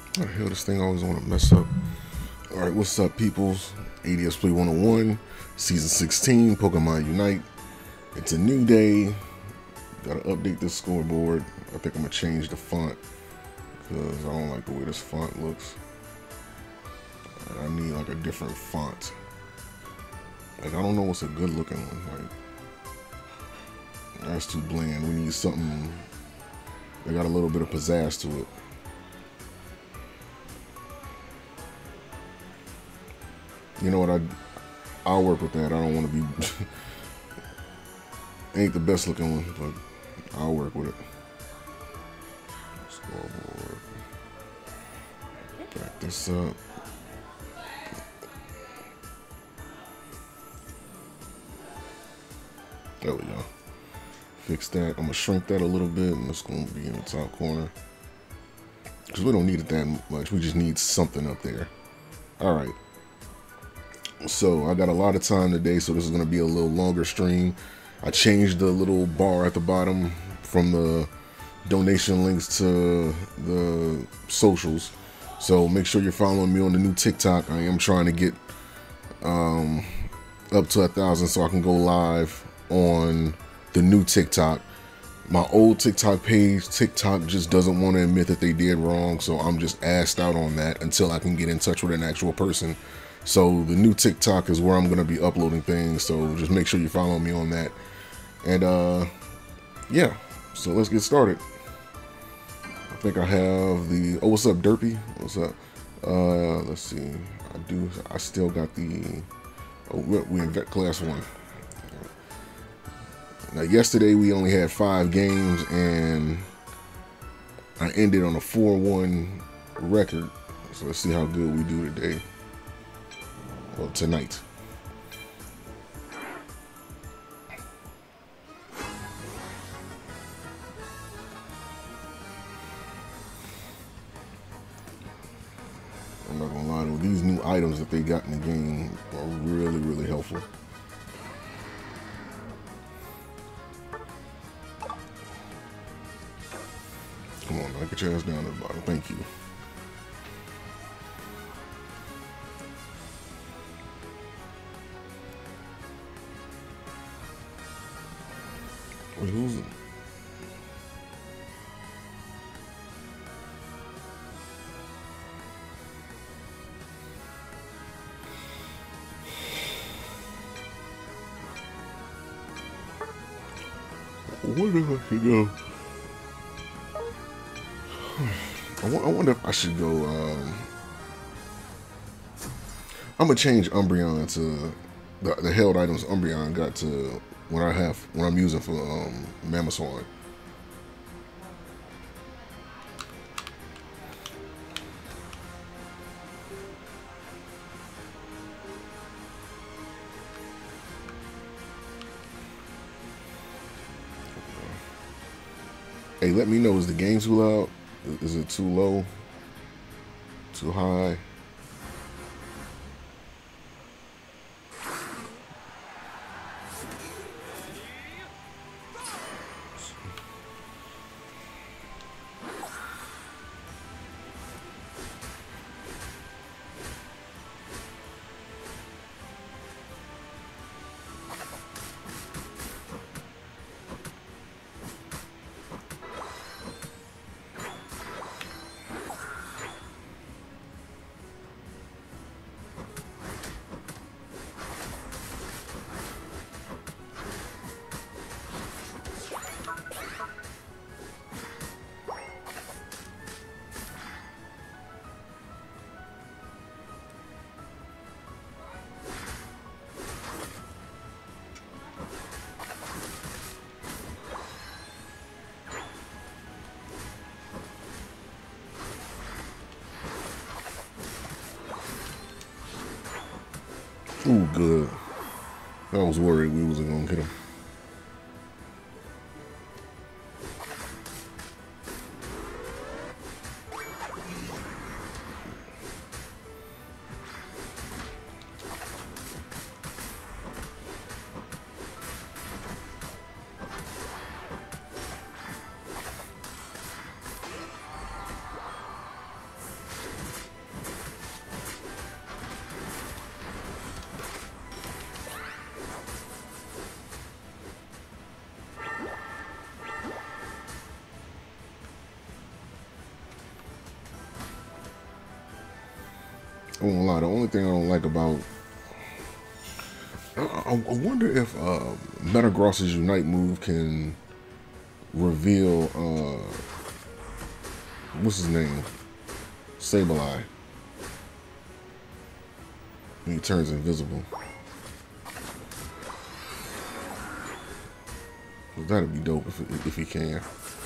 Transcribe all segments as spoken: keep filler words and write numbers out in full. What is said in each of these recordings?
What the hell, this thing always want to mess up. Alright, what's up, peoples? A D S Play one oh one, Season sixteen, Pokemon Unite. It's a new day. Gotta update this scoreboard. I think I'm gonna change the font because I don't like the way this font looks. I need like a different font. Like, I don't know what's a good looking one. Like, that's too bland. We need something that got a little bit of pizzazz to it. You know what? I I'll work with that. I don't want to be ain't the best looking one, but I'll work with it. Scoreboard. Back this up. There we go. Fix that. I'm gonna shrink that a little bit, and it's gonna be in the top corner because we don't need it that much. We just need something up there. All right. So I got a lot of time today, so this is going to be a little longer stream. I changed the little bar at the bottom from the donation links to the socials. So make sure you're following me on the new TikTok. I am trying to get um, up to a thousand so I can go live on the new TikTok. My old TikTok page, TikTok just doesn't want to admit that they did wrong, so I'm just asked out on that until I can get in touch with an actual person. So the new TikTok is where I'm going to be uploading things. So just make sure you follow me on that. And uh, yeah, so let's get started. I think I have the, oh, what's up, Derpy? What's up? Uh, let's see. I do, I still got the, oh, we're, we're in vet class one. Now, yesterday we only had five games and I ended on a four one record. So let's see how good we do today. Well, tonight. I'm not gonna lie though, these new items that they got in the game are really, really helpful. Come on, now, get your ass down at the bottom. Thank you. Wait, who's it? Where do I should go? I wonder if I should go. Um, I'm gonna change Umbreon to the, the held items Umbreon got to what I have when I'm using for um, Mamoswine. Hey, let me know, is the game too loud? Is it too low? Too high? Ooh, good. I was worried we wasn't gonna get him. I won't lie. The only thing I don't like about I, I I wonder if uh, Metagross's Unite move can reveal uh, what's his name, Sableye, when he turns invisible. That'd be dope if if he can.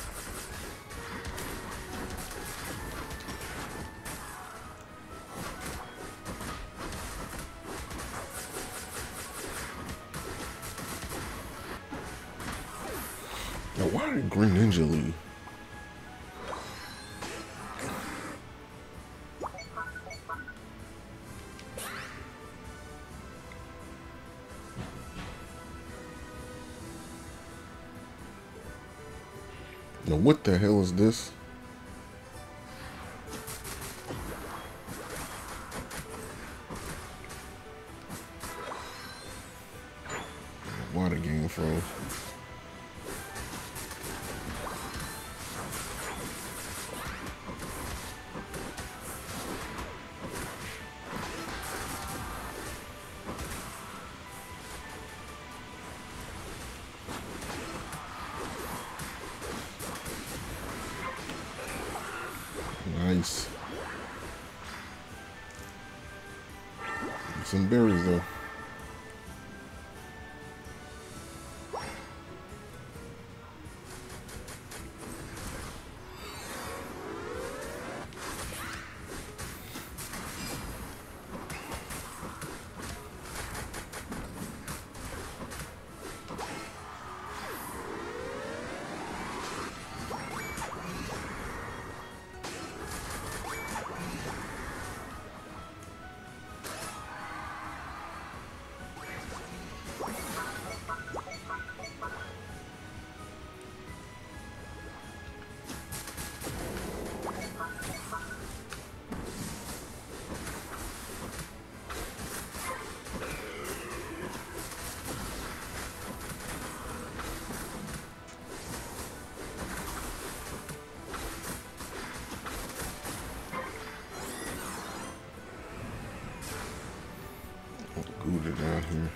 Now, why did Green Ninja leave? Now, what the hell is this? Why the game froze? Nice. Some berries though. Gouda down here.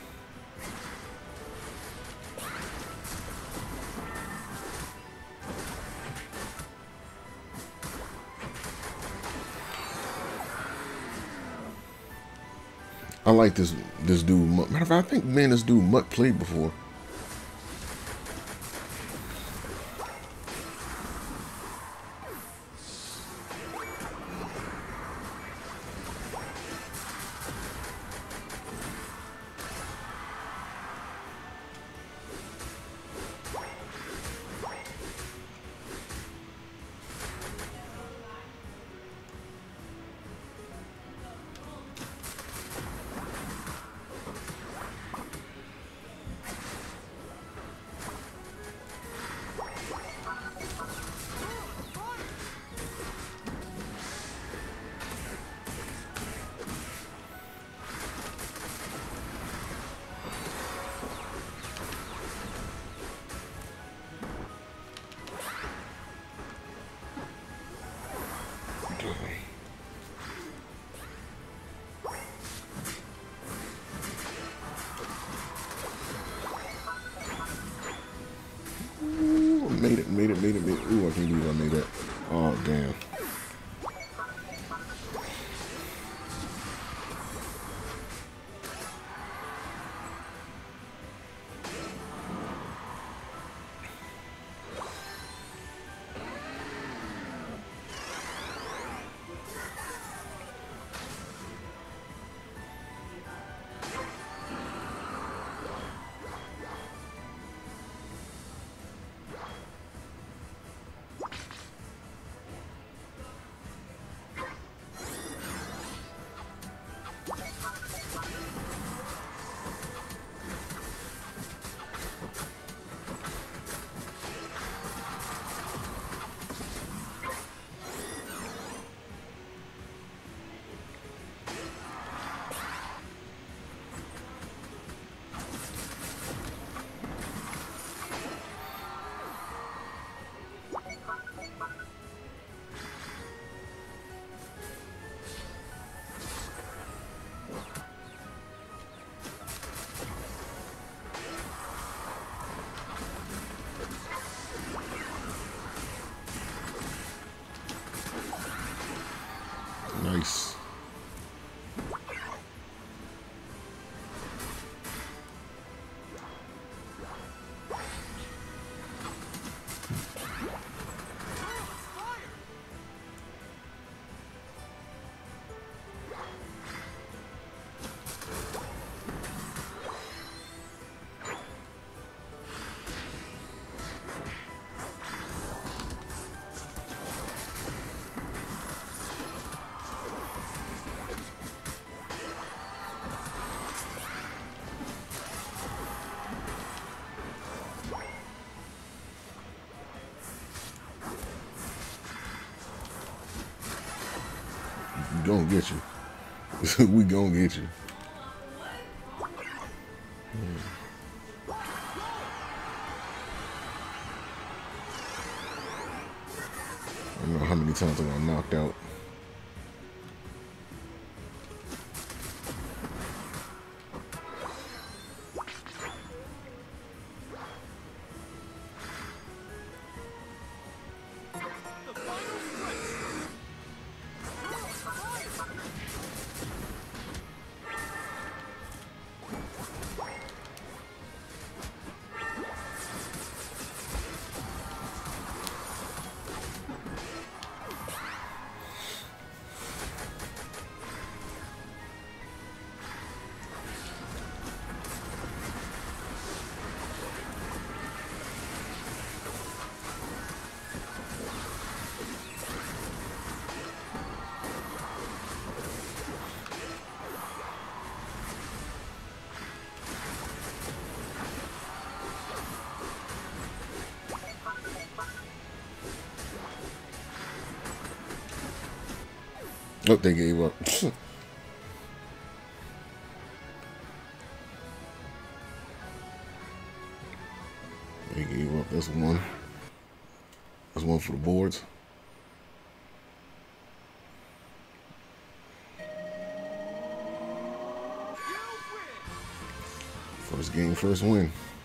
I like this this dude. Matter of fact, I think man, this dude Mutt played before. Ooh, made it, made it, made it, made it. Ooh, I can't believe I made that. Oh, damn. Nice. We gonna get you. We gonna get you. Hmm. I don't know how many times I got knocked out. Oh, they gave up. They gave up. That's one. That's one for the boards. First game, first win.